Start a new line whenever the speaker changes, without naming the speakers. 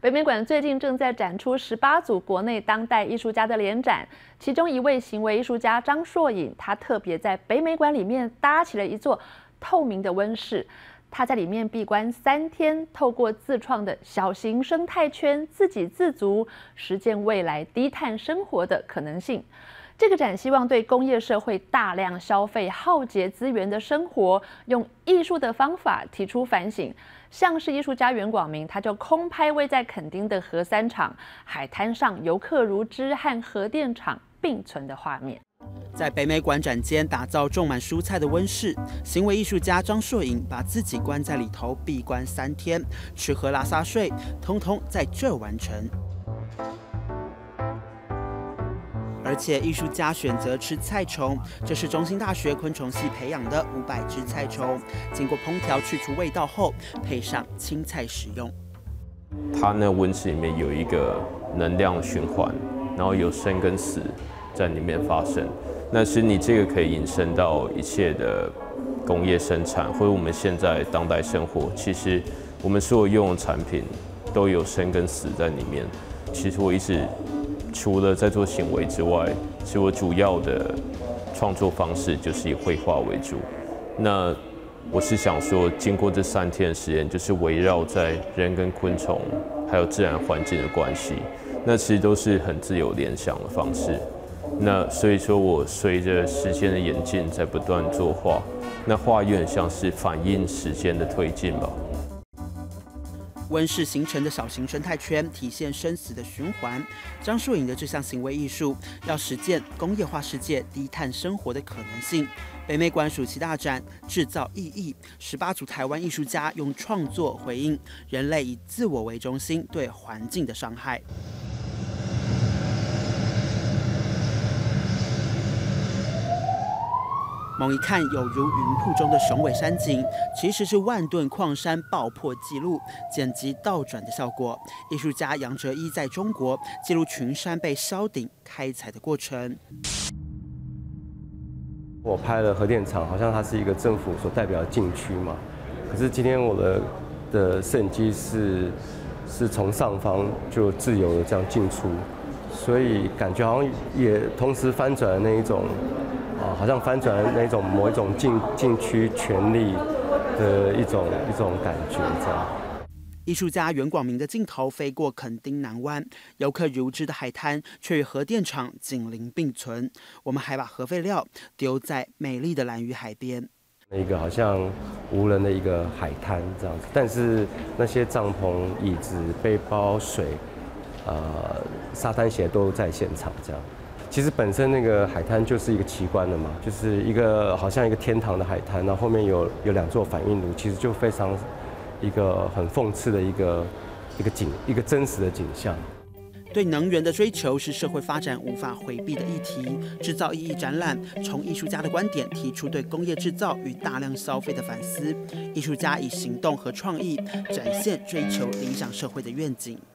北美馆最近正在展出18组国内当代艺术家的联展，其中一位行为艺术家张硕颖，他特别在北美馆里面搭起了一座透明的温室。他在里面闭关3天，透过自创的小型生态圈，自给自足，实践未来低碳生活的可能性。这个展希望对工业社会大量消费、耗竭资源的生活，用艺术的方法提出反省。像是艺术家袁广明，他就空拍位在垦丁的核三厂海滩上，游客如织和核电厂并存的画面。在北美馆展间打造种满蔬菜的温室，行为艺术家张硕颖把自己关在里头闭关3天，吃喝拉撒睡，通通在这完成。而且艺术家选择吃菜虫，这是中兴大学昆虫系培养的500只菜虫，经过烹调去除味道后，配上青菜食用。
它那温室里面有一个能量循环，然后有生跟死在里面发生。那其实你这个可以引申到一切的工业生产，或者我们现在当代生活，其实我们所有用的产品都有生跟死在里面。其实我一直除了在做行为之外，其实我主要的创作方式就是以绘画为主。那我是想说，经过这3天的时间，就是围绕在人跟昆虫还有自然环境的关系，那其实都是很自由联想的方式。那所以说我随着时间的演进，在不断作画，那画有点像是反映时间的推进吧。
温室形成的小型生态圈体现生死的循环。张硕颖的这项行为艺术，要实践工业化世界低碳生活的可能性。北美馆暑期大展制造意义，18组台湾艺术家用创作回应人类以自我为中心对环境的伤害。猛一看，有如云瀑中的雄伟山景，其实是万吨矿山爆破纪录剪辑倒转的效果。艺术家杨哲一在中国记录群山被烧顶开采的过程。
我拍了核电厂，好像它是一个政府所代表的禁区嘛。可是今天我的摄影机是从上方就自由的这样进出，所以感觉好像也同时翻转了那一种。好像翻转那种某一种禁区权力的一种感觉，这样。
艺术家袁广明的镜头飞过垦丁南湾，游客如织的海滩却与核电厂紧邻并存。我们还把核废料丢在美丽的兰屿海边，
一个好像无人的一个海滩这样子，但是那些帐篷、椅子、背包、水，沙滩鞋都在现场这样。其实本身那个海滩就是一个奇观的嘛，就是一个好像一个天堂的海滩，然后后面有2座反应炉，其实就非常一个很讽刺的一个真实的景象。
对能源的追求是社会发展无法回避的议题。制造意义展览从艺术家的观点提出对工业制造与大量消费的反思，艺术家以行动和创意展现追求理想社会的愿景。